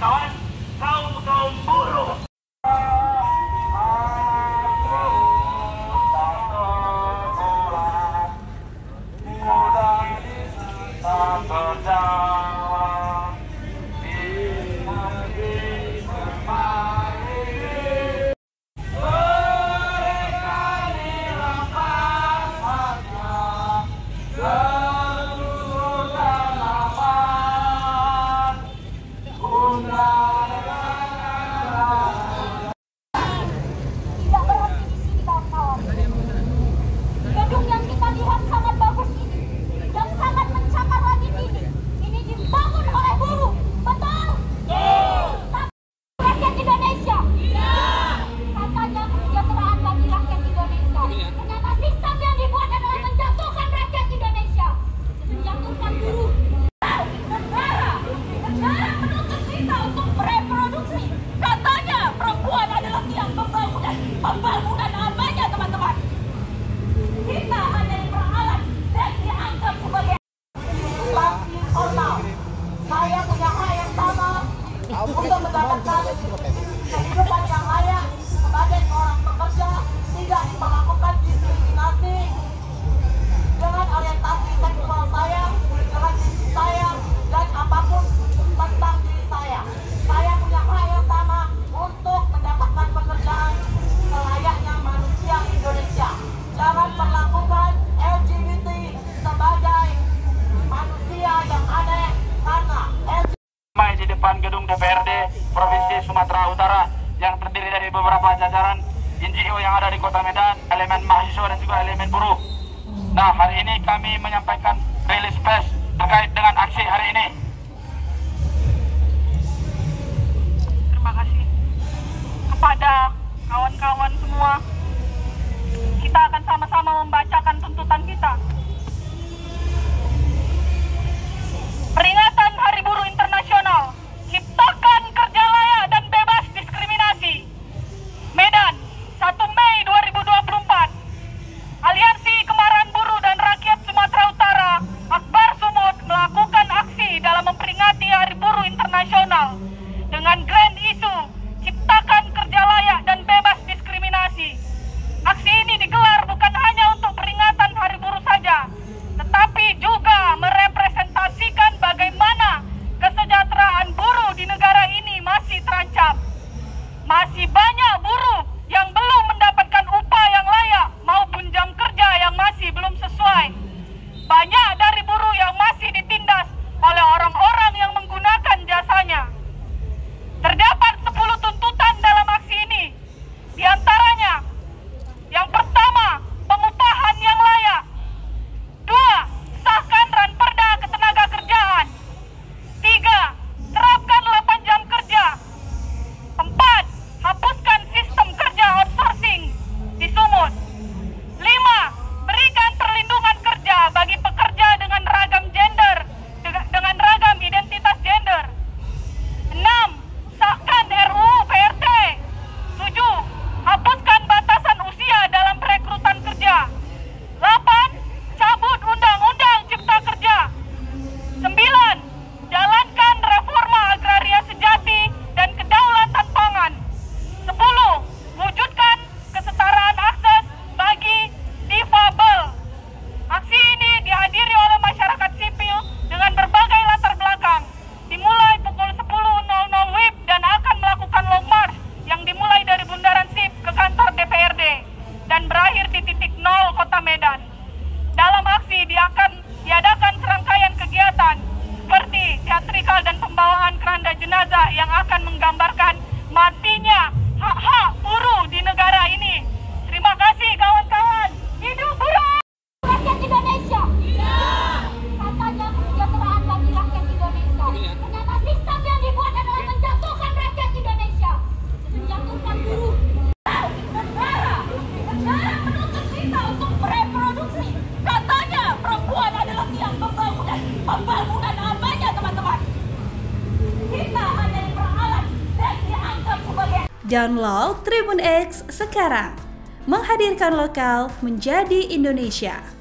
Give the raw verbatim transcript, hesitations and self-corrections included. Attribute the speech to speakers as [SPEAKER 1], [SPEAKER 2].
[SPEAKER 1] kawan-kawan, kaum kaum buruh.
[SPEAKER 2] Pembangunan apanya teman-teman? Kita hanya diperalat dan dianggap sebagai inflasi total. Saya punya hak yang sama untuk mendapatkan kehidupan yang layak sebagai seorang pekerja, tidak diperlakukan diskriminasi dengan orientasi seksual saya, dengan fisik saya, dan apapun tentang diri saya. Saya punya hak yang sama untuk mendapatkan pekerjaan selayaknya manusia Indonesia. Jangan perlakukan L G B T sebagai manusia yang aneh, karena L G B T
[SPEAKER 1] di depan gedung D P R D Provinsi Sumatera Utara yang terdiri dari beberapa jajaran N G O yang ada di Kota Medan, elemen mahasiswa dan juga elemen buruh. Nah, hari ini kami menyampaikan rilis pers terkait dengan aksi hari ini.
[SPEAKER 3] Terima kasih kepada kawan-kawan semua. Kita akan sama-sama membacakan tuntutan kita. Peringatan Hari Buruh Internasional. Ciptakan kerja layak dan bebas diskriminasi. Medan, satu Mei dua ribu dua puluh empat. Aliansi Kemarahan Buruh dan Rakyat Sumatera Utara, Akbar Sumut, melakukan aksi dalam memperingati Hari Buruh Internasional dengan grand isu ciptakan kerja layak dan bebas diskriminasi. Aksi ini digelar bukan hanya untuk peringatan Hari Buruh saja, tetapi juga merepresentasikan bagaimana kesejahteraan buruh di negara ini masih terancam. Masih banyak buruh yang belum mendapatkan upah yang layak maupun jam kerja yang masih belum sesuai. Banyak dari buruh yang masih ditindas oleh orang-orang yang menggunakan jasanya. Terdapat sepuluh tuntutan dalam aksi ini. Di antaranya, yang pertama, pengupahan yang layak. Dua, sahkan ranperda ketenaga kerjaan. Tiga, terapkan delapan jam kerja. Empat, hapuskan sistem kerja outsourcing di Sumut. Lima, berikan perlindungan kerja bagi pekerja dengan ragam gender, dengan ragam identitas gender. Enam, sahkan R U U P R T. Tujuh, hapuskan batasan usia dalam perekrutan kerja. Delapan, cabut Undang-Undang Cipta Kerja. Sembilan, jalankan reforma agraria sejati dan kedaulatan pangan. Sepuluh, wujudkan kesetaraan akses bagi difabel. Aksi ini dihadiri oleh masyarakat sipil dengan berbagai latar belakang. Dimulai pukul sepuluh W I B dan akan melakukan long march yang dimulai dari Bundaran S I P ke kantor D P R D dan berakhir di titik nol Kota Medan. Dalam aksi dia akan diadakan serangkaian kegiatan seperti teatrikal dan pembawaan keranda jenazah yang akan menggambarkan matinya hak-hak buruh di negara ini. Terima kasih kawan-kawan. Hidup buruh!
[SPEAKER 2] rakyat Indonesia. Iya. Katanya kesejahteraan bagi rakyat Indonesia. Ternyata sistem yang dibuat adalah menjatuhkan rakyat Indonesia, menjatuhkan buruh. Negara, negara menuntut kita untuk bereproduksi. Katanya perempuan adalah tiang pembangunan. Pembangunan apanya teman-teman? Kita hanya diperalat dan dianggap sebagai.
[SPEAKER 4] Download Tribun X sekarang. Menghadirkan lokal menjadi Indonesia.